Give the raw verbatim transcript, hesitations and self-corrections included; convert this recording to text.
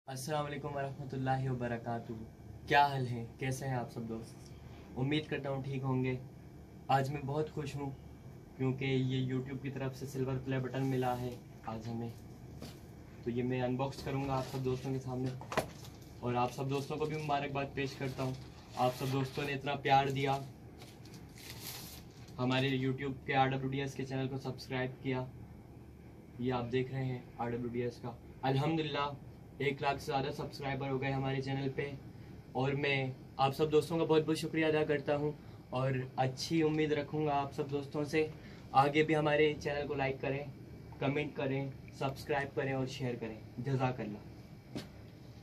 अस्सलाम वालेकुम वरहमतुल्लाहि वबरकातुहू। क्या हाल है, कैसे हैं आप सब दोस्त? उम्मीद करता हूँ ठीक होंगे। आज मैं बहुत खुश हूँ क्योंकि ये यूट्यूब की तरफ से सिल्वर प्ले बटन मिला है आज हमें। तो ये मैं अनबॉक्स करूँगा आप सब दोस्तों के सामने और आप सब दोस्तों को भी मुबारकबाद पेश करता हूँ। आप सब दोस्तों ने इतना प्यार दिया, हमारे यूट्यूब के आर डब्ल्यू डी एस के चैनल को सब्सक्राइब किया। ये आप देख रहे हैं आर डब्ल्यू डी एस का। अल्हम्दुलिल्लाह एक लाख से ज़्यादा सब्सक्राइबर हो गए हमारे चैनल पे और मैं आप सब दोस्तों का बहुत बहुत शुक्रिया अदा करता हूँ और अच्छी उम्मीद रखूँगा आप सब दोस्तों से। आगे भी हमारे चैनल को लाइक करें, कमेंट करें, सब्सक्राइब करें और शेयर करें। जज़ाकल्लाह।